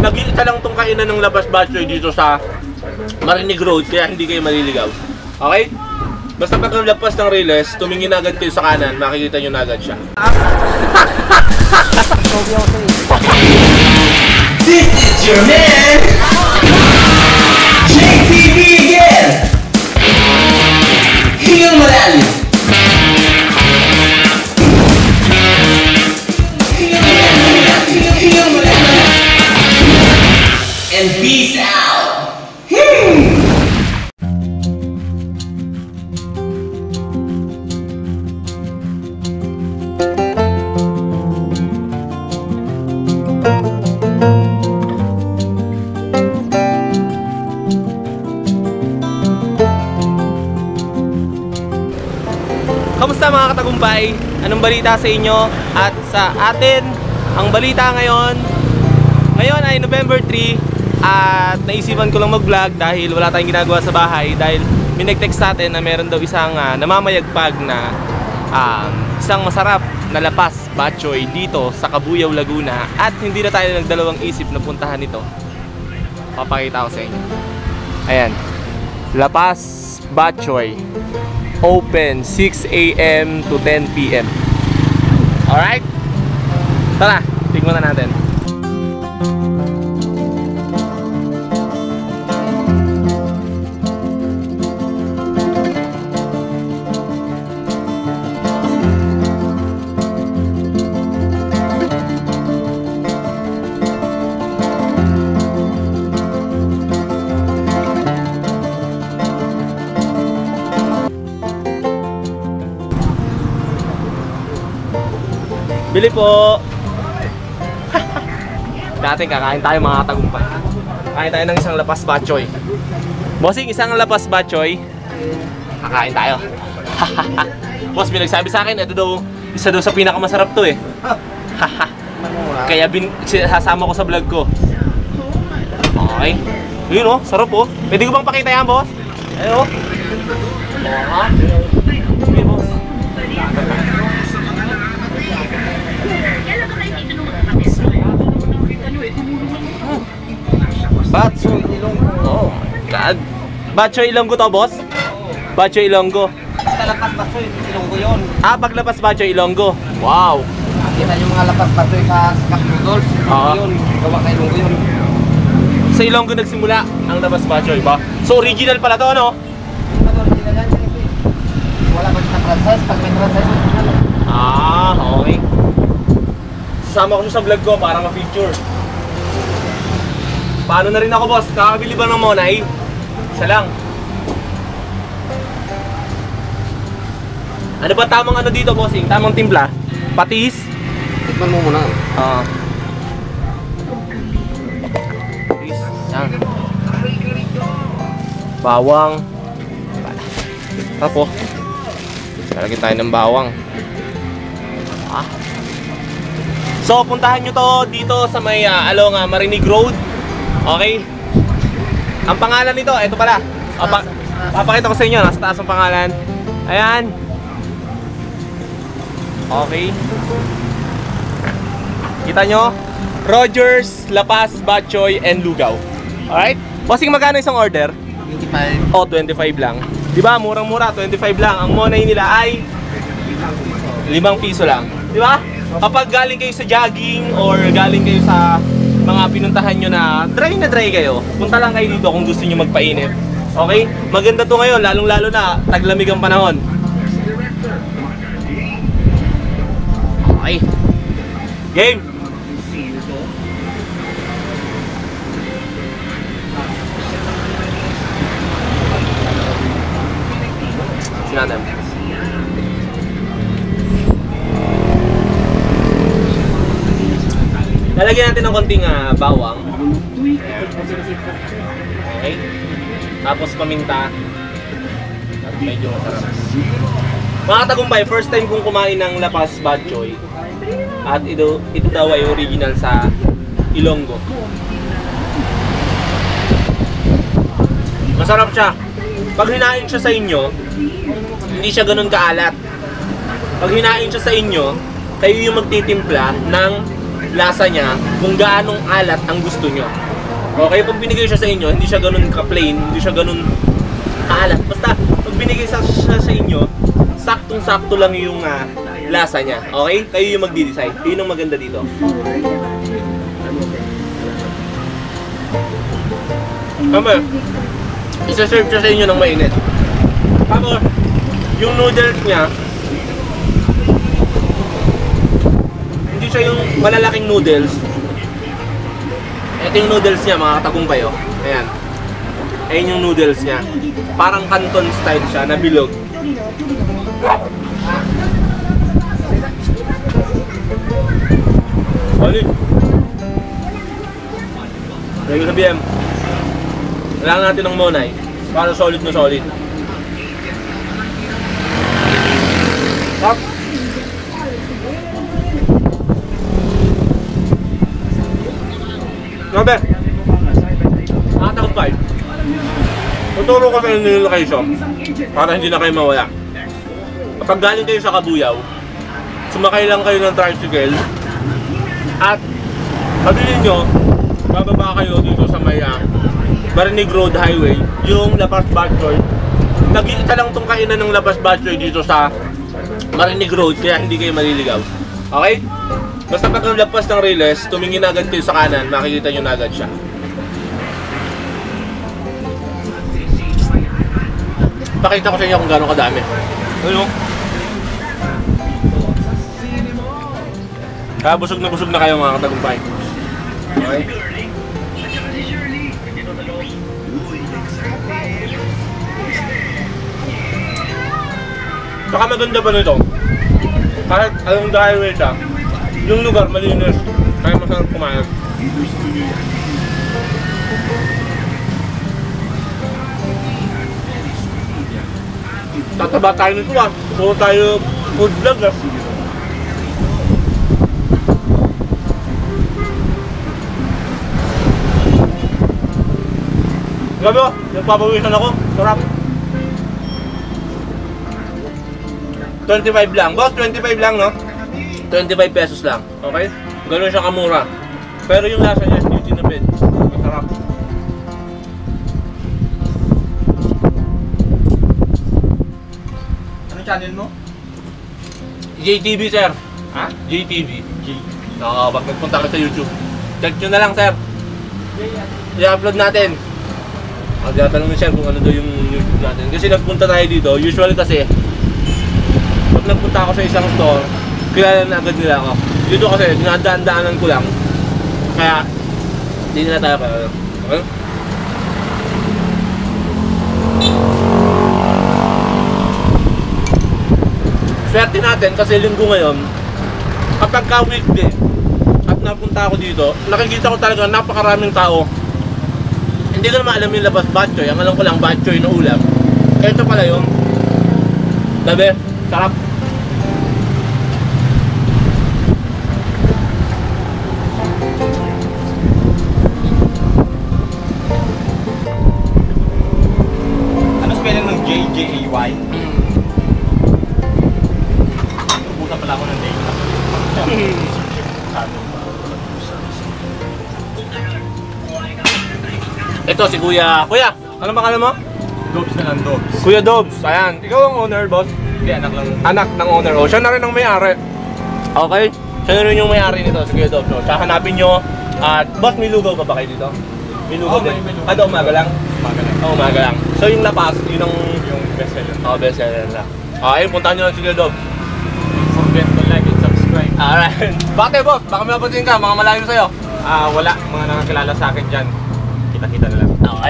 nag-iisa lang tong kainan ng Lapas Batchoy dito sa Marinig Road, kaya hindi kayo maliligaw. Okay? Basta pagkalagpas ng Riles, tumingin agad kayo sa kanan, makikita nyo na agad siya. This is your man, JTV again. Heal Malalim. Heal Malalim. And peace out. Kamusta mga katagumpay? Anong balita sa inyo at sa atin? Ang balita ngayon ay November 3 at naisipan ko lang mag-vlog dahil wala tayong ginagawa sa bahay dahil may nag-text sa atin na meron daw isang namamayagpag na isang masarap na Lapas Batchoy dito sa Cabuyao, Laguna at hindi na tayo nagdalawang isip na puntahan ito. Papakita ko sa inyo. Ayan, Lapas Batchoy. Open 6 AM to 10 PM. Alright? Tara, tignan na natin. Bili po! Dati kakain tayo mga katagumpay. Kakain tayo ng isang Lapas Batchoy. Bossing, isang Lapas Batchoy. Kakain tayo. Boss, may nagsabi sa akin, ito daw, isa daw sa pinakamasarap to eh. Kaya sasama ko sa vlog ko. Okay. Yun oh, sarap oh. Pwede ko bang pakita yan, boss? Ayun oh. Sige, boss. Batchoy Ilonggo. Oh my God. Batchoy Ilonggo to, boss? Batchoy Ilonggo. Basta Lapas Batchoy Ilonggo yun. Ah, paglabas Batchoy Ilonggo. Wow. Kita yung mga Lapas Batchoy sa Cup Noodles. Yun, gawa ka Ilonggo yun. Sa Ilonggo nagsimula ang Lapas Batchoy ba? So original pala to, no? Wala ba sa franchise? Pag may franchise, Ah, okay. Sasama ko siya sa vlog ko para ma-feature. Paano na rin ako, boss? Kakabili ba ng Monay? Isa lang. Ano ba tamang ano dito, bossing? Tamang timpla? Patis? tikman mo muna. Patis. Yan. Bawang. Tapo. Lalagyan tayo ng bawang. So, puntahan nyo to dito sa may along Marinig Road. Okay? Ang pangalan nito, ito pala. Papakita ko sa inyo, nasa taas ang pangalan. Ayan. Okay. Kita nyo? Rogers, Lapas, Batchoy, and Lugaw. Alright? Bossing, magkano isang order? 25. Oh, 25 lang. Diba? Murang-mura, 25 lang. Ang monay nila ay 5 piso lang. Diba? Kapag galing kayo sa jogging or galing kayo sa mga pinuntahan nyo na dry kayo, punta lang kayo dito kung gusto nyo magpainit. Okay? Maganda to ngayon, lalong-lalo na taglamig ang panahon. Okay. Game! Sinabi. Lalagyan natin ng konting bawang. Okay. Tapos paminta. At medyo masarap. Mga katagumpay, first time kong kumain ng Lapas Batchoy. At ito daw ay original sa Ilonggo. Masarap siya. Pag hinain siya sa inyo, hindi siya ganun kaalat. Pag hinain siya sa inyo, kayo yung magtitimpla ng lasa niya, kung gaanong alat ang gusto nyo. Okay, pag binigay siya sa inyo, hindi siya ganun ka-plain, hindi siya ganun kaalat. Basta, pag binigay siya sa inyo, saktong-sakto lang yung lasa niya. Okay? Kayo yung magdi-decide. Yun ang maganda dito. Tama. Isa-serve siya sa inyo ng mainit. Tapos, yung noodles niya, hindi siya yung malalaking noodles. Ito yung noodles niya, mga katagumpay, oh. Ayan. Ayan yung noodles niya. Parang Canton style siya, na bilog. Solid. Lagi sa BM. Kailangan natin ng monay para solid na solid. Tap. Grabe. Nakatagumpay. Tuturo ko sa inyo yung location para hindi na kayo mawala. Kapag galing kayo sa Kabuyaw, sumakay lang kayo ng tricycle at pabilin nyo, bababa kayo dito sa may Barinig Road Highway, yung Labas Batchoy. Nag-iisa lang tong kainan ng Labas Batchoy dito sa Barinig Road, kaya hindi kayo maliligaw. Okay? Basta pag nalagpas ng Riles, tumingin agad kayo sa kanan, makikita nyo na agad siya. Pakita ko sa inyo kung gano'ng kadami. Ano? Kaya busog na kayo mga katagumpay. Okay? Saka maganda pa nito. Kahit along the highway siya, yung lugar malinis, kaya masarap kumain. Tataba tayo nito puro tayo food vlog Grabe oh, nagpapawisan ako, sarap. 25 lang, boss, 25 lang no? 25 pesos lang, okay? Ganoon siya kamura. Pero yung lasa niya, hindi tinapid. Masarap. Anong channel mo? JTV, sir. Ha? JTV. Pag nagpunta ka sa YouTube, check nyo na lang, sir. I-upload natin. Magtatanong ni sir kung ano daw yung YouTube natin. Kasi nagpunta tayo dito, usually kasi, pag nagpunta ako sa isang store, kilala na agad nila ako. Dito kasi, dinadaan-daanan ko lang. Kaya, hindi nila tayo kaya. Okay? Swerte natin kasi linggo ngayon, kapag ka-weekday at napunta ako dito, nakikita ko talaga napakaraming tao. Hindi ko naman alam yung Labas Batchoy. Ang alam ko lang Batchoy na ulam. Ito pala yung gabi, sarap. Ano spelling ng J-J-A-Y? Ubusan pala ako ng data. Ito si Kuya. Kuya, ano pangalan mo? Dobs na lang, Dobs. Kuya Dobs. Ayan. Ikaw ang owner, boss. Hindi, anak lang. Anak ng owner. O, siya na rin ang may-ari. Okay? Siya na rin yung may-ari nito, si Kuya Dobs. So, siya hanapin nyo. At, boss, may lugaw pa ba kayo dito? May lugaw din. may lugaw. Ano, umaga lang? Umaga lang. Oo, umaga lang. So, yung lapas, yun ang... Yung bestseller. Oo, bestseller na. Okay, puntahan nyo lang si Kuya Dobs. Forget to like and subscribe. Alright. Bakit, boss? Baka may napatin ka, mga malayo sa'yo. Wala. Mga nakakilala sa akin dyan. Kita-kita na lang. Okay.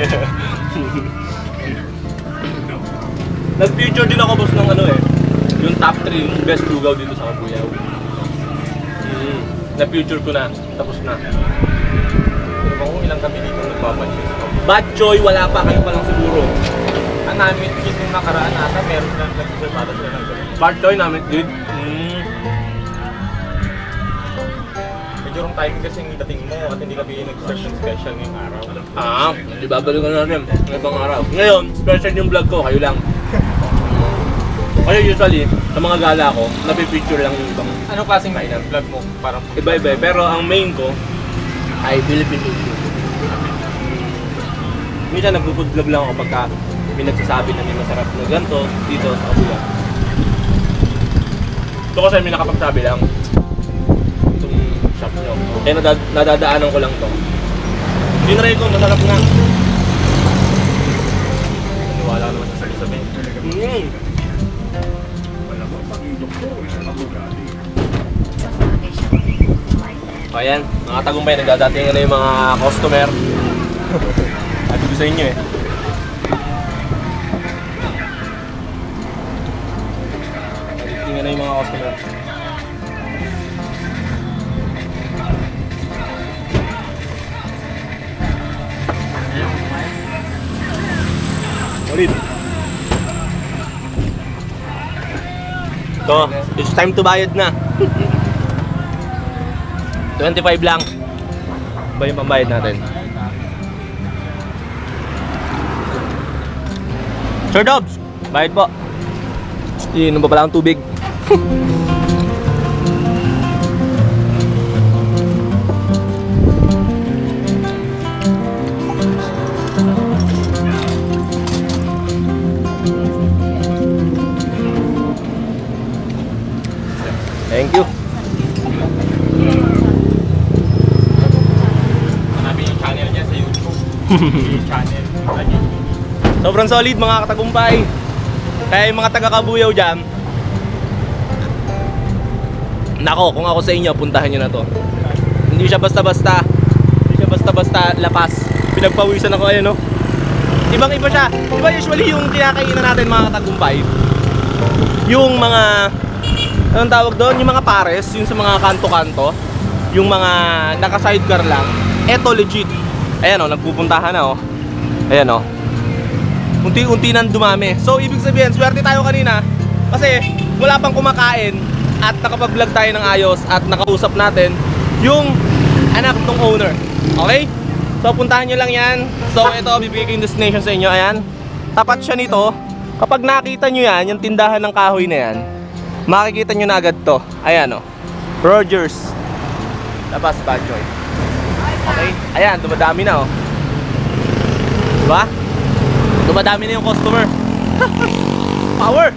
Nag-feature din ako, boss, ng ano eh. Yung top 3, yung best lugaw dito sa Kabuyaw. Na-feature ko na. Tapos na. Pero kung ilang kami dito nagpapansin. Batchoy, wala pa. Kayo pa lang siguro. Ang namin, kasi yung nakaraan ata, meron lang nagsiservado sila ng ganun. Batchoy namin, dude. Medyo wrong timing kasi yung dating mo at hindi kami nag-search ng special ngayong araw. Ibabalikan natin. Ng ibang araw. Ngayon, special yung vlog ko. Kayo lang. Kasi usually, sa mga gala ko, napipicture lang yung ibang Anong klaseng vlog mo? Parang Iba-iba. Pero ang main ko ay Philippine food. Minsan nag-food vlog lang ako pagka may nagsasabi na may masarap na ganito dito sa Kabula. Ito kasi may nakapagsabi lang. Itong shop nyo. Eh nadadaanan ko lang to. Tinry ko, masarap nga. Wala naman sa sabi-sabi. O ayan, mga tagumpay, nagdadating na yung mga customer. Sabi ko sa inyo eh. Nagdating na yung mga customer. Ulit. So, it's time to bayad na. 25 lang. Ba yung pambayad natin? Sir Dobbs, bayad po. Iinom pa pala ang tubig. Thank you. Hanapin yung channel niya sa YouTube. Yung channel. Sobrang solid mga katagumpay. Kaya yung mga taga-Kabuyaw dyan, nako, kung ako sa inyo, puntahan nyo na to. Hindi siya basta-basta. Hindi siya basta-basta lapas. Pinagpawisan ako, ayan no. Ibang iba siya. Diba usually yung kinakainan natin mga katagumpay, yung mga, anong tawag doon? Yung mga pares, yung sa mga kanto-kanto, yung mga naka-sidecar lang. Eto legit. Ayan o, nagpupuntahan na o. Ayan o. Unti-unti nang dumami. So ibig sabihin, swerte tayo kanina kasi wala pang kumakain at nakapag-vlog tayo ng ayos at nakausap natin yung anak ng owner. Okay? So puntahan nyo lang yan. So ito, bibigay ko yung destination sa inyo. Ayan. Tapat siya nito. Kapag nakita nyo yan, yung tindahan ng kahoy na yan, makikita nyo na agad to. Ayan o. Rogers. Labas Badjoy. Okay? Ayan, dumadami na o. Diba? Dumadami na yung customer. Power!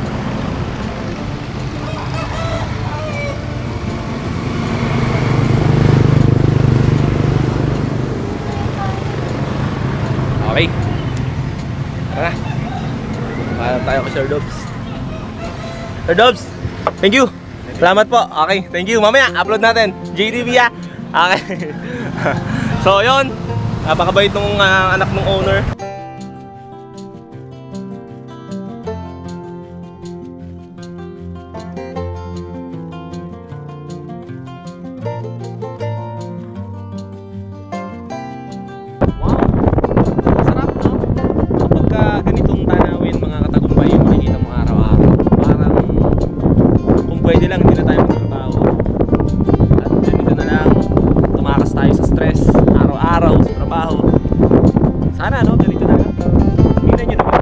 Okay. Tara. Paalam tayo kay Sir Dobbs. Sir Dobbs, thank you. Salamat po. Okay, thank you. Mamaya, upload natin. JDB ah. Okay. So, yun. Napakabait nung anak ng owner. Pwede lang, hindi na tayo magtrabaho. At ganito na lang, tumakas tayo sa stress araw-araw sa trabaho. Sana no, ganito na lang. Tingnan nyo naman.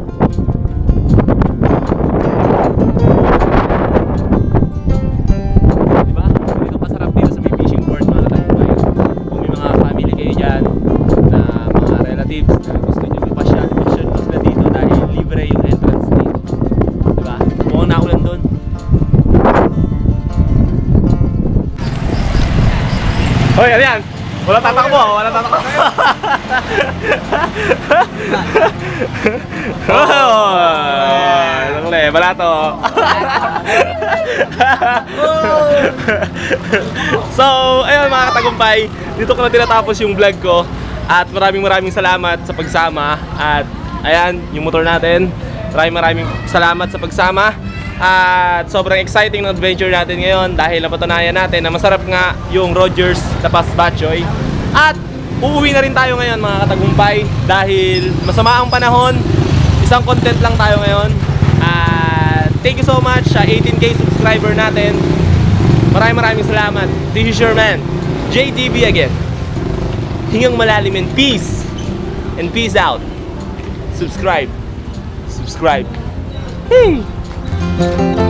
Diba? Ganito kasarap dito sa may fishing port mga katagumpay. Kung may mga family kayo dyan, na mga relatives na gusto nyo ipasyal sila dito dahil libre yung entrance dito. Diba? Mukhang naulan doon. Hoy, ano yan? Wala tatakbo, wala tatakbo. Oh, le, balato. So, ayun mga katagumpay, dito ko na tinatapos yung vlog ko. At maraming salamat sa pagsama. At ayan, yung motor natin. Maraming salamat sa pagsama. At sobrang exciting ng adventure natin ngayon dahil napatunayan natin na masarap nga yung Rogers Labas Badjoy. At uuwi na rin tayo ngayon mga katagumpay dahil masama ang panahon. Isang content lang tayo ngayon. Thank you so much sa 18K subscriber natin. Maraming salamat. This is your man, JDB again. Hingang malalim and peace. And peace out. Subscribe. Hey!